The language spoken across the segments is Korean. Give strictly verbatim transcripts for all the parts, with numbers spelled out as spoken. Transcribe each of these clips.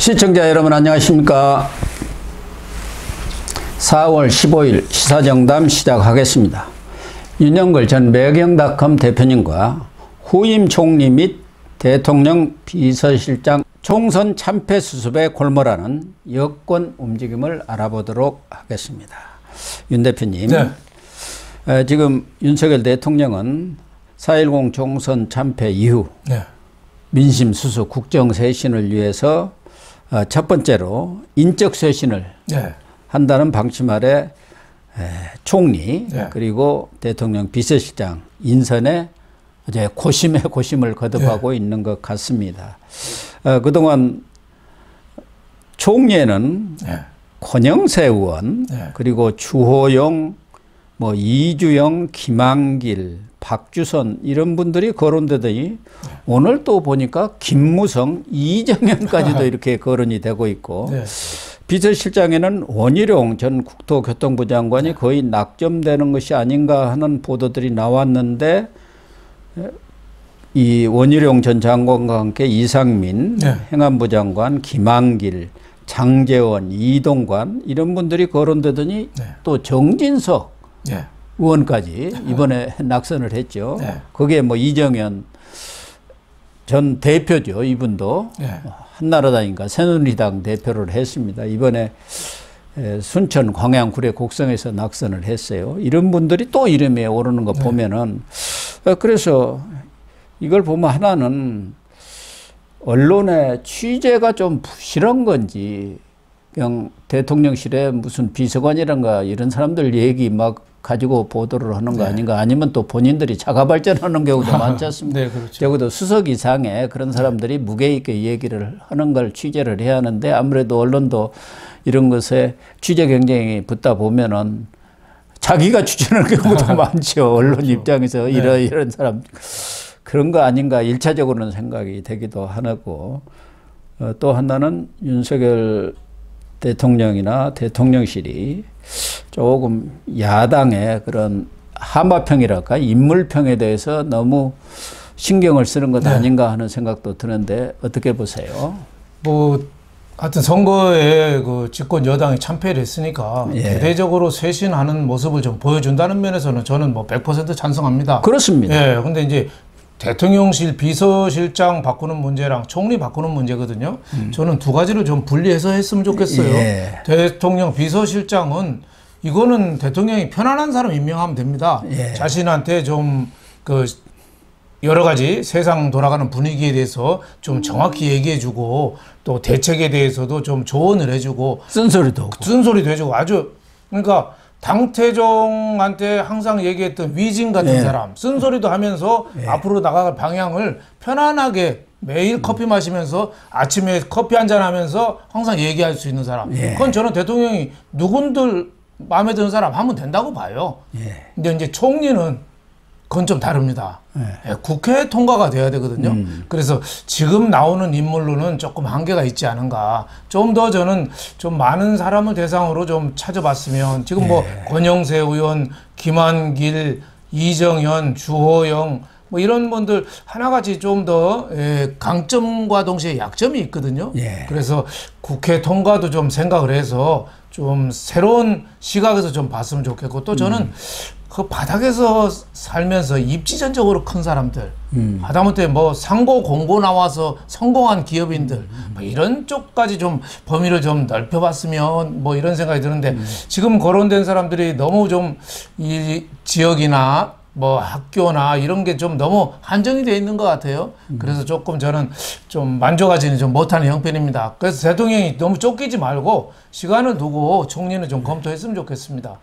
시청자 여러분 안녕하십니까. 사월 십오일 시사정담 시작하겠습니다. 윤영걸 전 매경닷컴 대표님과 후임 총리 및 대통령 비서실장 총선 참패 수습에 골몰하는 여권 움직임을 알아보도록 하겠습니다. 윤 대표님, 네. 에, 지금 윤석열 대통령은 사일공 총선 참패 이후 네. 민심 수습 국정쇄신을 위해서 어, 첫 번째로 인적쇄신을 네. 한다는 방침 아래 에, 총리 네. 그리고 대통령 비서실장 인선에 이제 고심에 고심을 거듭하고 네. 있는 것 같습니다. 어, 그동안 총리에는 네. 권영세 의원 네. 그리고 주호영, 뭐 이주영, 김한길, 박주선 이런 분들이 거론되더니 네. 오늘 또 보니까 김무성, 이정현까지도 이렇게 거론이 되고 있고 네. 비서실장에는 원희룡 전 국토교통부 장관이 네. 거의 낙점되는 것이 아닌가 하는 보도들이 나왔는데 이 원희룡 전 장관과 함께 이상민 네. 행안부 장관, 김한길, 장제원, 이동관 이런 분들이 거론되더니 네. 또 정진석 네. 의원까지 이번에 낙선을 했죠. 네. 거기에 뭐 이정현 전 대표죠. 이분도 네. 한나라당인가 새누리당 대표를 했습니다. 이번에 순천 광양 구례 곡성에서 낙선을 했어요. 이런 분들이 또 이름에 오르는 거 네. 보면은 그래서 이걸 보면 하나는 언론의 취재가 좀 부실한 건지 그냥 대통령실에 무슨 비서관이란가 이런 사람들 얘기 막 가지고 보도를 하는 거 네. 아닌가 아니면 또 본인들이 자가 발전하는 경우도 많지 않습니까? 네, 그렇죠. 적어도 수석 이상의 그런 사람들이 무게 있게 얘기를 하는 걸 취재를 해야 하는데 아무래도 언론도 이런 것에 취재 경쟁이 붙다 보면은 자기가 추천하는 경우도 많죠. 언론 그렇죠. 입장에서 네. 이런 이런 사람 그런 거 아닌가 일차적으로는 생각이 되기도 하고 어, 또 하나는 윤석열 대통령이나 대통령실이 조금 야당의 그런 하마평이랄까 인물평에 대해서 너무 신경을 쓰는 것 네. 아닌가 하는 생각도 드는데 어떻게 보세요? 뭐 하여튼 선거에 그 집권 여당이 참패를 했으니까 예. 대대적으로 쇄신하는 모습을 좀 보여준다는 면에서는 저는 뭐 백 퍼센트 찬성합니다. 그렇습니다. 예. 근데 이제 대통령실 비서실장 바꾸는 문제랑 총리 바꾸는 문제거든요. 음. 저는 두 가지를 좀 분리해서 했으면 좋겠어요. 예. 대통령 비서실장은 이거는 대통령이 편안한 사람 임명하면 됩니다. 예. 자신한테 좀 그 여러 가지 세상 돌아가는 분위기에 대해서 좀 정확히 얘기해주고 또 대책에 대해서도 좀 조언을 해주고 쓴소리도 하고. 쓴소리도 해주고 아주 그러니까 당태종한테 항상 얘기했던 위진 같은 네. 사람 쓴소리도 하면서 네. 앞으로 나갈 방향을 편안하게 매일 음. 커피 마시면서 아침에 커피 한잔 하면서 항상 얘기할 수 있는 사람 네. 그건 저는 대통령이 누군들 마음에 드는 사람 하면 된다고 봐요. 네. 근데 이제 총리는 그건 좀 다릅니다. 네. 국회 통과가 돼야 되거든요. 음. 그래서 지금 나오는 인물로는 조금 한계가 있지 않은가. 좀 더 저는 좀 많은 사람을 대상으로 좀 찾아봤으면 지금 네. 뭐 권영세 의원, 김한길, 이정현, 주호영 뭐 이런 분들 하나같이 좀 더 강점과 동시에 약점이 있거든요. 예. 그래서 국회 통과도 좀 생각을 해서 좀 새로운 시각에서 좀 봤으면 좋겠고 또 저는 음. 그 바닥에서 살면서 입지전적으로 큰 사람들, 음. 하다못해 뭐 상고 공고 나와서 성공한 기업인들, 음. 뭐 이런 쪽까지 좀 범위를 좀 넓혀봤으면 뭐 이런 생각이 드는데 음. 지금 거론된 사람들이 너무 좀 이 지역이나 뭐 학교나 이런 게 좀 너무 한정이 되어 있는 것 같아요. 음. 그래서 조금 저는 좀 만족하지는 좀 못하는 형편입니다. 그래서 대통령이 너무 쫓기지 말고 시간을 두고 총리는 좀 검토했으면 좋겠습니다.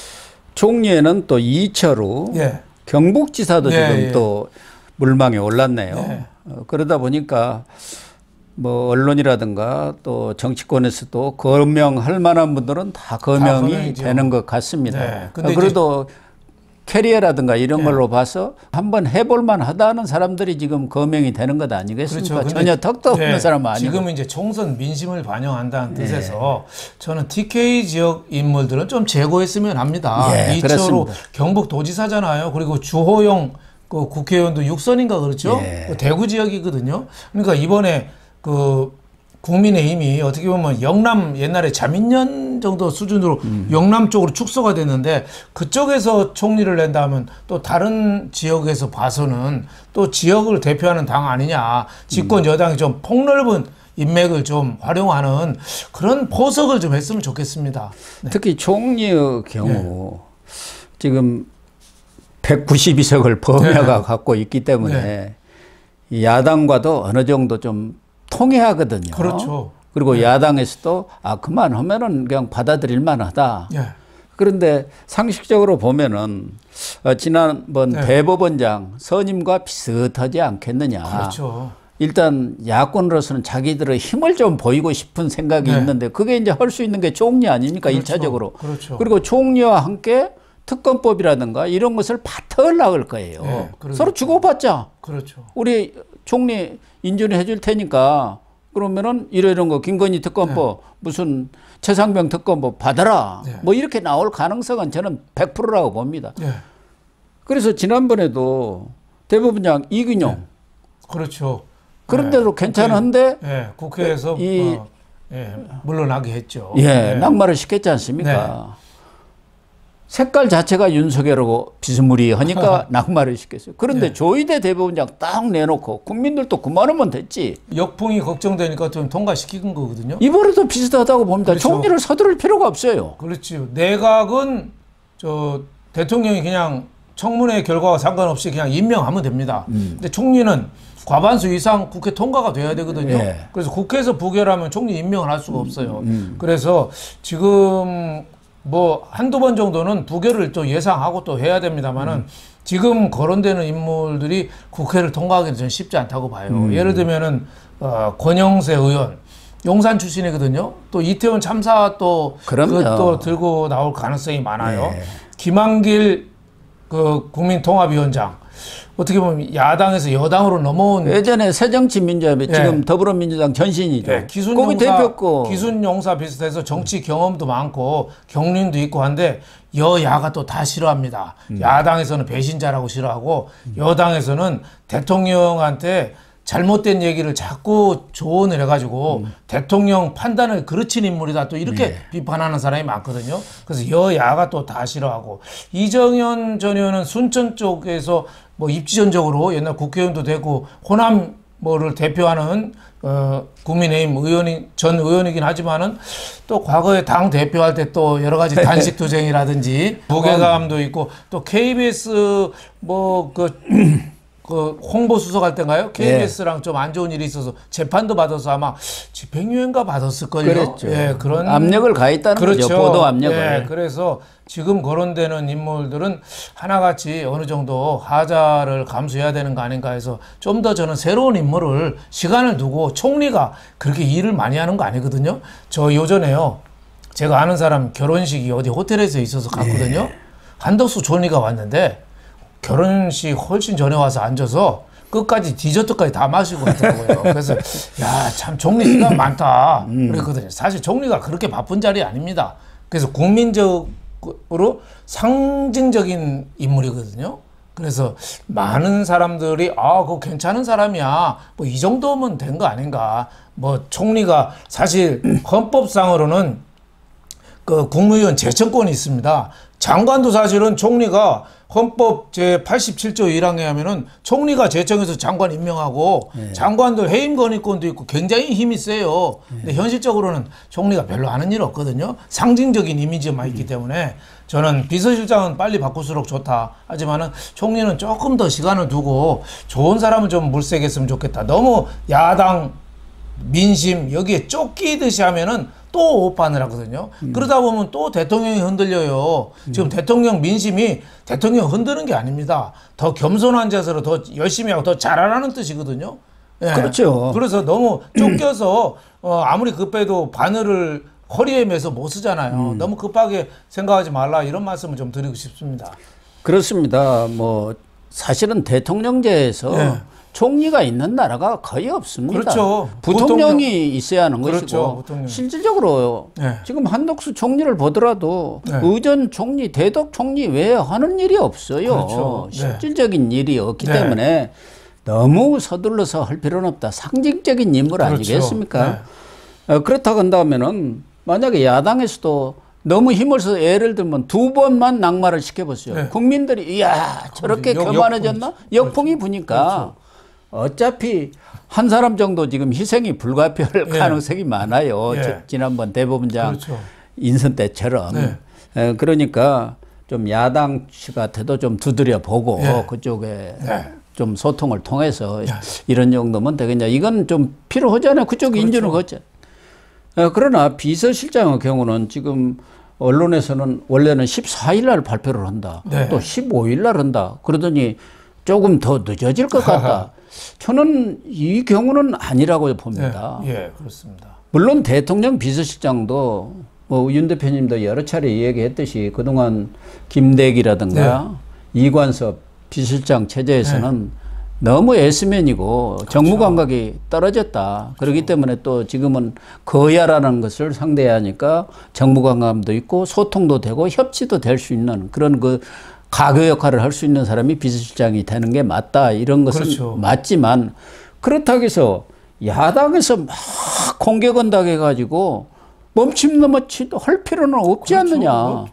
총리에는 또 이철우 예. 경북지사도 예, 지금 예. 또 물망에 올랐네요. 예. 어, 그러다 보니까 뭐 언론이라든가 또 정치권에서도 거명할 만한 분들은 다 거명이 다 되는 것 같습니다. 네. 근데 어, 그래도 캐리어라든가 이런 네. 걸로 봐서 한번 해볼 만하다는 사람들이 지금 거명이 되는 것 아니겠습니까? 그렇죠. 전혀 턱도 없는 네. 사람은 아니고. 지금 이제 총선 민심을 반영한다는 네. 뜻에서 저는 티케이 지역 인물들은 좀 제거했으면 합니다. 네, 이철우 경북도지사잖아요. 그리고 주호영 그 국회의원도 육선인가 그렇죠? 네. 그 대구 지역이거든요. 그러니까 이번에 그 국민의힘이 어떻게 보면 영남 옛날에 자민련 정도 수준으로 음. 영남 쪽으로 축소가 됐는데 그쪽에서 총리를 낸다면 또 다른 지역에서 봐서는 또 지역을 대표하는 당 아니냐. 집권 음. 여당이 좀 폭넓은 인맥을 좀 활용하는 그런 포석을 좀 했으면 좋겠습니다. 네. 특히 총리의 경우 네. 지금 백구십이 석을 범야가 네. 갖고 있기 때문에 네. 야당과도 어느 정도 좀 통해하거든요. 그렇죠. 그리고 네. 야당에서도 아 그만하면은 그냥 받아들일 만하다. 네. 그런데 상식적으로 보면은 어, 지난번 네. 대법원장 선임과 비슷하지 않겠느냐. 그렇죠. 일단 야권으로서는 자기들의 힘을 좀 보이고 싶은 생각이 네. 있는데 그게 이제 할 수 있는 게 총리 아닙니까? 그렇죠. 일차적으로. 그렇죠. 그리고 총리와 함께 특검법이라든가 이런 것을 바탕을 나갈 거예요. 네, 서로 주고받자. 그렇죠. 우리 총리 인준해 줄 테니까 그러면은 이런 거 김건희 특검법 네. 무슨 최상병 특검법 받아라. 네. 뭐 이렇게 나올 가능성은 저는 백 퍼센트라고 봅니다. 네. 그래서 지난번에도 대법원장 이균용. 네. 그렇죠. 그런데도 네. 괜찮은데 국회, 네. 국회에서 이, 어, 예, 물러나게 했죠. 예, 네. 낙마를 시켰지 않습니까? 네. 색깔 자체가 윤석열하고 비스무리하니까 낙마를 시켰어요. 그런데 네. 조희대 대법원장 딱 내놓고 국민들도 그만하면 됐지. 역풍이 걱정되니까 좀 통과시킨 거거든요. 이번에도 비슷하다고 봅니다. 그렇죠. 총리를 서두를 필요가 없어요. 그렇죠. 내각은 저 대통령이 그냥 청문회 결과와 상관없이 그냥 임명하면 됩니다. 음. 근데 총리는 과반수 이상 국회 통과가 돼야 되거든요. 예. 그래서 국회에서 부결하면 총리 임명을 할 수가 없어요. 음, 음. 그래서 지금 뭐 한두 번 정도는 부결을 또 예상하고 또 해야 됩니다만은 음. 지금 거론되는 인물들이 국회를 통과하기는 저는 쉽지 않다고 봐요. 음. 예를 들면은 어, 권영세 의원 용산 출신이거든요. 또 이태원 참사 또 그것도 들고 나올 가능성이 많아요. 네. 김한길 그 국민통합위원장 어떻게 보면 야당에서 여당으로 넘어온 예전에 새정치민주협의 예. 지금 더불어민주당 전신이죠. 예. 기순용사, 기순용사 비슷해서 정치 경험도 많고 경륜도 있고 한데 여야가 또 다 싫어합니다. 음. 야당에서는 배신자라고 싫어하고 음. 여당에서는 대통령한테 잘못된 얘기를 자꾸 조언을 해가지고 음. 대통령 판단을 그르친 인물이다 또 이렇게 네. 비판하는 사람이 많거든요. 그래서 여야가 또 다 싫어하고 이정현 전 의원은 순천 쪽에서 뭐 입지전적으로 옛날 국회의원도 되고 호남 뭐를 대표하는 어, 국민의힘 의원이 전 의원이긴 하지만은 또 과거에 당 대표할 때 또 여러 가지 단식 투쟁이라든지 무게감도 있고 또 케이비에스 뭐그 그 홍보 수석할 때인가요? 케이비에스랑 네. 좀 안 좋은 일이 있어서 재판도 받아서 아마 집행유예인가 받았을걸요. 그랬죠. 예, 그런 압력을 가했다는 그렇죠. 거죠. 보도 압력을. 예, 그래서 지금 거론되는 인물들은 하나같이 어느 정도 하자를 감수해야 되는 거 아닌가 해서 좀 더 저는 새로운 인물을 시간을 두고 총리가 그렇게 일을 많이 하는 거 아니거든요. 저 요전에요. 제가 아는 사람 결혼식이 어디 호텔에서 있어서 갔거든요. 네. 한덕수 총리가 왔는데 결혼식 훨씬 전에 와서 앉아서 끝까지 디저트까지 다 마시고 갔더라고요. 그래서 야, 참 총리 시간 많다 그랬거든요. 사실 총리가 그렇게 바쁜 자리 아닙니다. 그래서 국민적으로 상징적인 인물이거든요. 그래서 많은 사람들이 아, 그거 괜찮은 사람이야. 뭐 이 정도면 된 거 아닌가. 뭐 총리가 사실 헌법상으로는 그 국무위원 제청권이 있습니다. 장관도 사실은 총리가 헌법 제팔십칠 조 일 항에 하면은 총리가 제청해서 장관 임명하고 네. 장관들 해임 건의권도 있고 굉장히 힘이 세요. 네. 근데 현실적으로는 총리가 별로 하는 일 없거든요. 상징적인 이미지만 있기 때문에 저는 비서실장은 빨리 바꿀수록 좋다. 하지만은 총리는 조금 더 시간을 두고 좋은 사람을 좀 물색했으면 좋겠다. 너무 야당 민심 여기에 쫓기듯이 하면은 또 오판을 하거든요. 음. 그러다 보면 또 대통령이 흔들려요. 음. 지금 대통령 민심이 대통령 흔드는 게 아닙니다. 더 겸손한 자세로 더 열심히 하고 더 잘하라는 뜻이거든요. 예. 그렇죠. 그래서 너무 쫓겨서 어, 아무리 급해도 바늘을 허리에 매서 못 쓰잖아요. 음. 너무 급하게 생각하지 말라 이런 말씀을 좀 드리고 싶습니다. 그렇습니다. 뭐 사실은 대통령제에서 예. 총리가 있는 나라가 거의 없습니다. 그렇죠. 부통령이 부통령. 있어야 하는 그렇죠. 것이고 부통령. 실질적으로 네. 지금 한덕수 총리를 보더라도 네. 의전 총리, 대덕 총리 외에 하는 일이 없어요. 그렇죠. 실질적인 네. 일이 없기 네. 때문에 너무 서둘러서 할 필요는 없다. 상징적인 인물 그렇죠. 아니겠습니까? 네. 어, 그렇다고 한다면은 만약에 야당에서도 너무 힘을 써서 예를 들면 두 번만 낙마를 시켜보세요. 네. 국민들이 이야 저렇게 교만해졌나? 역풍이 부니까 그렇죠. 어차피 한 사람 정도 지금 희생이 불가피할 네. 가능성이 많아요. 네. 저, 지난번 대법원장 그렇죠. 인선 때처럼. 네. 에, 그러니까 좀 야당 같아도 좀 두드려 보고 네. 그쪽에 네. 좀 소통을 통해서 네. 이런 정도면 되겠냐. 이건 좀 필요하잖아요. 그쪽 그렇죠. 인준을 걷죠. 에, 그러나 비서실장의 경우는 지금 언론에서는 원래는 십사 일 날 발표를 한다. 네. 또 십오 일 날 한다. 그러더니 조금 더 늦어질 것 같다. 저는 이 경우는 아니라고 봅니다. 예, 예, 그렇습니다. 물론 대통령 비서실장도 뭐 윤 대표님도 여러 차례 얘기했듯이 그동안 김대기라든가 네. 이관섭 비서실장 체제에서는 네. 너무 애스맨이고 그렇죠. 정무 감각이 떨어졌다. 그렇죠. 그렇기 때문에 또 지금은 거야라는 것을 상대해야 하니까 정무 감각도 있고 소통도 되고 협치도 될 수 있는 그런 그 가교 역할을 할 수 있는 사람이 비서실장이 되는 게 맞다. 이런 것은 그렇죠. 맞지만 그렇다고 해서 야당에서 막 공격한다고 해가지고 멈춤 넘어치 할 필요는 없지 그렇죠. 않느냐.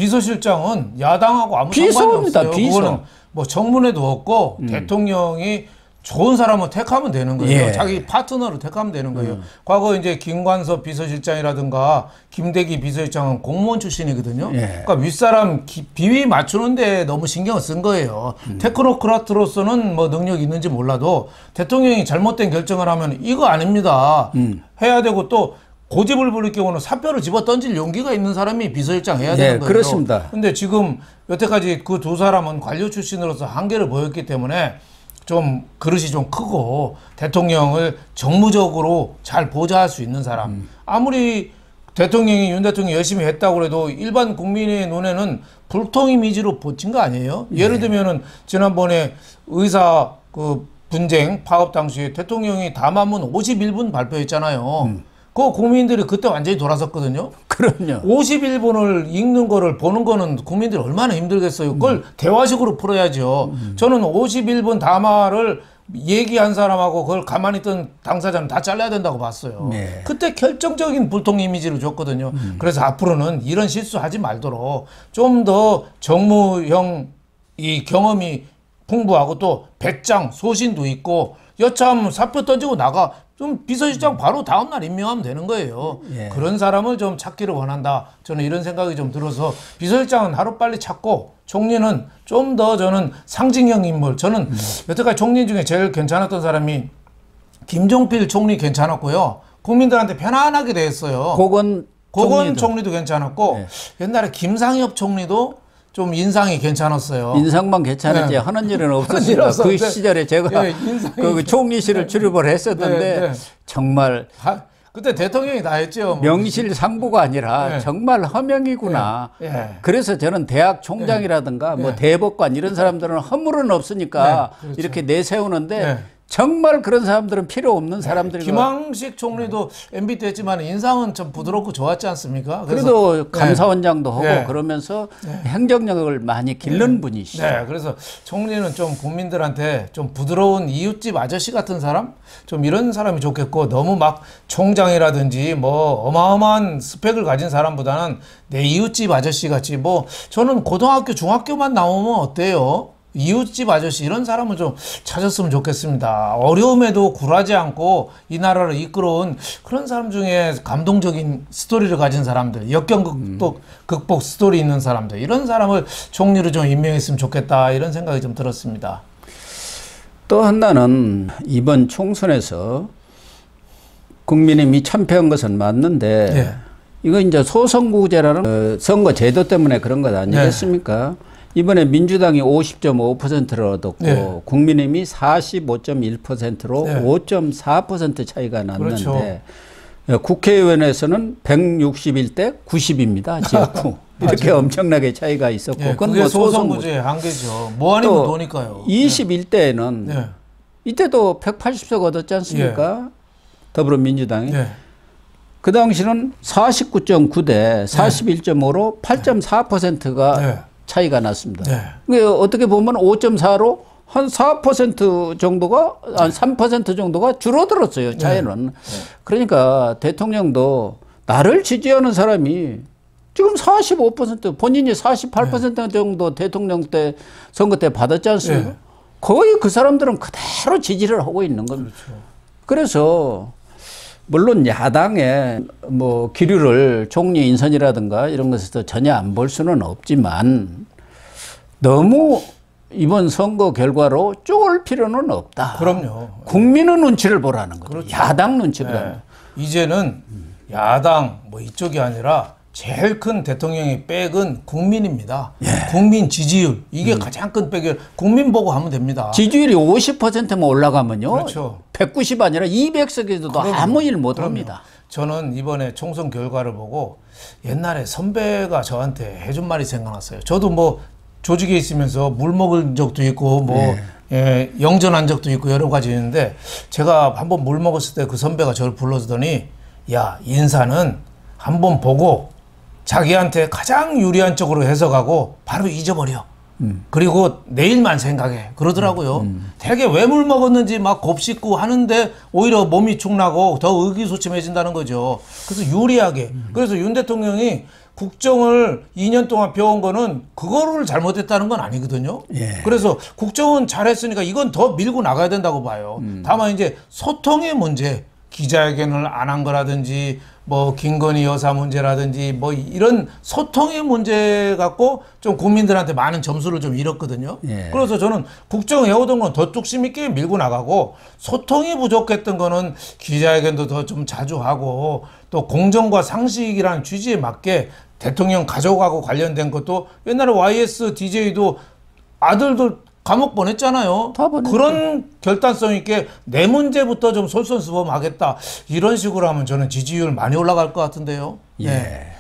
비서실장은 야당하고 아무 상관이 없어요. 비서. 뭐 정문에도 없고 음. 대통령이 좋은 사람을 택하면 되는 거예요. 예. 자기 파트너를 택하면 되는 거예요. 음. 과거 이제 김관섭 비서실장이라든가 김대기 비서실장은 공무원 출신이거든요. 예. 그러니까 윗사람 기, 비위 맞추는데 너무 신경을 쓴 거예요. 음. 테크노크라트로서는 뭐 능력이 있는지 몰라도 대통령이 잘못된 결정을 하면 이거 아닙니다. 음. 해야 되고 또 고집을 부릴 경우는 사표를 집어 던질 용기가 있는 사람이 비서실장 해야 되는 네, 거예요. 그렇습니다. 근데 지금 여태까지 그 두 사람은 관료 출신으로서 한계를 보였기 때문에 좀 그릇이 좀 크고 대통령을 정무적으로 잘 보좌할 수 있는 사람. 음. 아무리 대통령이 윤 대통령이 열심히 했다고 해도 일반 국민의 눈에는 불통 이미지로 보친 거 아니에요? 네. 예를 들면은 지난번에 의사 그 분쟁 파업 당시에 대통령이 담화문 오십일 분 발표했잖아요. 음. 그 국민들이 그때 완전히 돌아섰거든요. 그럼요. 오십일 분을 읽는 거를 보는 거는 국민들이 얼마나 힘들겠어요. 그걸 음. 대화식으로 풀어야죠. 음. 저는 오십일 분 담화를 얘기한 사람하고 그걸 가만히 있던 당사자는 다 잘라야 된다고 봤어요. 네. 그때 결정적인 불통 이미지를 줬거든요. 음. 그래서 앞으로는 이런 실수하지 말도록 좀 더 정무형 이 경험이 풍부하고 또 배짱, 소신도 있고 여차하면 사표 던지고 나가 좀 비서실장 바로 다음날 임명하면 되는 거예요. 예. 그런 사람을 좀 찾기를 원한다. 저는 이런 생각이 좀 들어서 비서실장은 하루빨리 찾고 총리는 좀 더 저는 상징형 인물. 저는 음. 여태까지 총리 중에 제일 괜찮았던 사람이 김종필 총리 괜찮았고요. 국민들한테 편안하게 대했어요. 고건, 고건 총리도, 총리도 괜찮았고 네. 옛날에 김상엽 총리도 좀 인상이 괜찮았어요. 인상만 괜찮았지 네. 하는 일은 없었어요. 그 시절에 제가 네, 그 총리실을 출입을 했었는데 네, 네. 정말 하, 그때 대통령이 다 했죠. 명실상부가 아니라 네. 정말 허명이구나. 네. 네. 그래서 저는 대학 총장이라든가 네. 뭐 대법관 이런 사람들은 허물은 없으니까 네. 그렇죠. 이렇게 내세우는데 네. 정말 그런 사람들은 필요 없는 사람들이. 김황식 총리도 엠비 때 했지만 인상은 좀 부드럽고 좋았지 않습니까? 그래도 감사원장도 네. 하고 네. 그러면서 네. 행정력을 많이 기른 네. 분이시죠. 네, 그래서 총리는 좀 국민들한테 좀 부드러운 이웃집 아저씨 같은 사람? 좀 이런 사람이 좋겠고 너무 막 총장이라든지 뭐 어마어마한 스펙을 가진 사람보다는 내 이웃집 아저씨 같이 뭐 저는 고등학교, 중학교만 나오면 어때요? 이웃집 아저씨 이런 사람을 좀 찾았으면 좋겠습니다. 어려움에도 굴하지 않고 이 나라를 이끌어온 그런 사람 중에 감동적인 스토리를 가진 사람들, 역경 극복, 음. 극복 스토리 있는 사람들 이런 사람을 총리로 좀 임명했으면 좋겠다 이런 생각이 좀 들었습니다. 또 하나는 이번 총선에서 국민의힘이 참패한 것은 맞는데 네. 이거 이제 소선거구제라는 선거 제도 때문에 그런 것 아니겠습니까? 네. 이번에 민주당이 오십 점 오 퍼센트를 얻었고 네. 국민의힘이 사십오 점 일 퍼센트로 네. 오 점 사 퍼센트 차이가 났는데 그렇죠. 국회의원에서는 백육십일 대 구십입니다. 지역구. 이렇게 엄청나게 차이가 있었고 네, 그건 그게 뭐 소선거구제의 한계죠. 뭐 아니면 노니까요. 이십일 대에는 네. 이때도 백팔십 석 얻었지 않습니까? 네. 더불어민주당이. 네. 그 당시는 사십구 점 구 대 사십일 점 오로 팔 점 사 퍼센트가 네. 차이가 났습니다. 네. 어떻게 보면 오 점 사로 한 사 퍼센트 정도가, 한 삼 퍼센트 정도가 줄어들었어요, 차이는. 네. 그러니까 대통령도 나를 지지하는 사람이 지금 사십오 퍼센트, 본인이 사십팔 퍼센트 네. 정도 대통령 때, 선거 때 받았지 않습니까? 네. 거의 그 사람들은 그대로 지지를 하고 있는 겁니다. 그렇죠. 그래서 물론 야당의 뭐 기류를 총리 인선이라든가 이런 것에서 전혀 안 볼 수는 없지만 너무 이번 선거 결과로 쪼을 필요는 없다. 그럼요. 국민의 눈치를 보라는 거죠. 그렇죠. 야당 눈치보라는 네. 이제는 야당 뭐 이쪽이 아니라 제일 큰 대통령의 백은 국민입니다. 예. 국민 지지율. 이게 음. 가장 큰 백이에요. 국민 보고 하면 됩니다. 지지율이 오십 퍼센트만 올라가면요. 그렇죠. 백구십 아니라 이백 석에서도 그럼요. 아무 일 못 합니다. 저는 이번에 총선 결과를 보고 옛날에 선배가 저한테 해준 말이 생각났어요. 저도 뭐 조직에 있으면서 물 먹은 적도 있고 뭐 예. 예, 영전한 적도 있고 여러 가지 있는데 제가 한번 물 먹었을 때 그 선배가 저를 불러주더니 야, 인사는 한번 보고 자기한테 가장 유리한 쪽으로 해석하고 바로 잊어버려. 음. 그리고 내일만 생각해. 그러더라고요. 음. 음. 되게 왜 물 먹었는지 막 곱씹고 하는데 오히려 몸이 축나고 더 의기소침해진다는 거죠. 그래서 유리하게. 음. 그래서 윤 대통령이 국정을 이 년 동안 배운 거는 그거를 잘못했다는 건 아니거든요. 예. 그래서 국정은 잘했으니까 이건 더 밀고 나가야 된다고 봐요. 음. 다만 이제 소통의 문제, 기자회견을 안 한 거라든지 뭐 김건희 여사 문제라든지 뭐 이런 소통의 문제 갖고 좀 국민들한테 많은 점수를 좀 잃었거든요. 예. 그래서 저는 국정 해오던 건 더 뚝심 있게 밀고 나가고 소통이 부족했던 거는 기자회견도 더 좀 자주 하고 또 공정과 상식이라는 취지에 맞게 대통령 가족하고 관련된 것도 옛날에 와이에스 디제이도 아들들 감옥 보냈잖아요. 그런 결단성 있게 내 문제부터 좀 솔선수범하겠다. 이런 식으로 하면 저는 지지율 많이 올라갈 것 같은데요. 예. 네.